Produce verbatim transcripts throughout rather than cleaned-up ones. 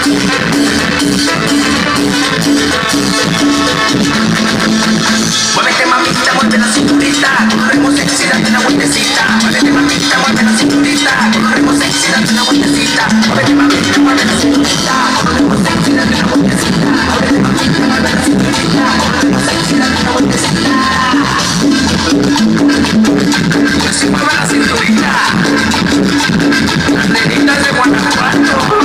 Muévete mamita, mueve la cinturita, corremos sexy, date una vueltecita. Muévete mamita, mueve la cinturita, corremos sexy, date una vueltecita. Muévete mamita, mueve la cinturita, corremos sexy, date una vueltecita. Muévete mamita, mueve la cinturita, corremos sexy, date una vueltecita. Pues si mueve la cinturita, las nenitas de Guanajuato.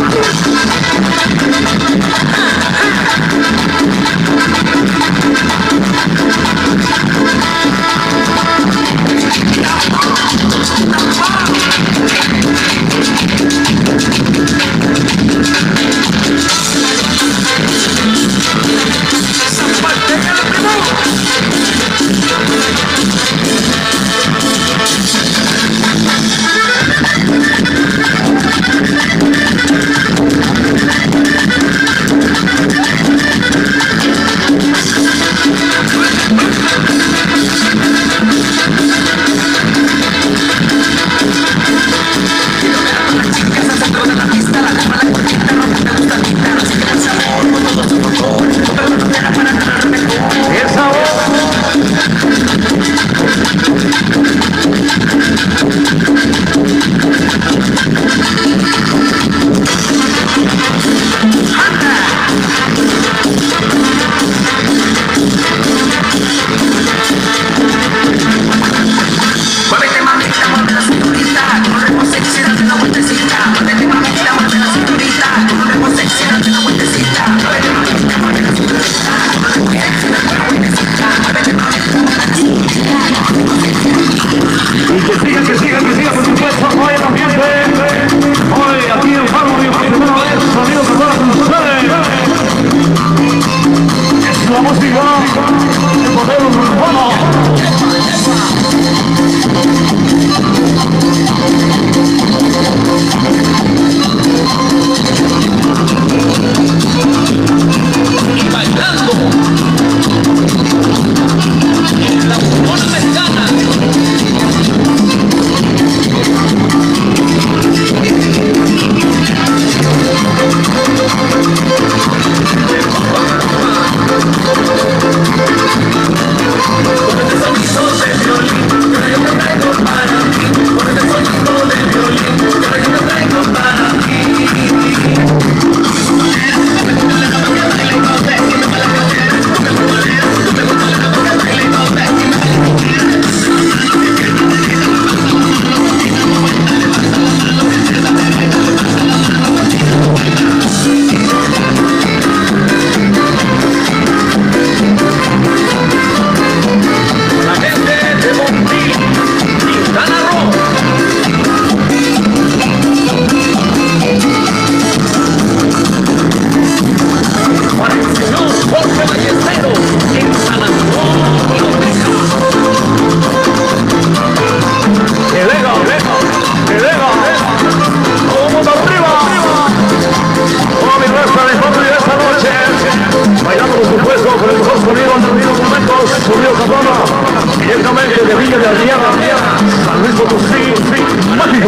Sonido Cardona, directamente de Villa de Lousiana, San Luis Potosí, México.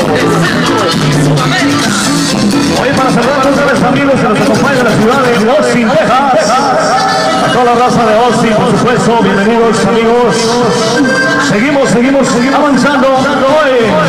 Hoy para cerrar otra vez, amigos, que nos acompaña la ciudad de Austin, Texas. A toda la raza de Austin, por supuesto, bienvenidos amigos. Seguimos, seguimos, seguimos avanzando hoy.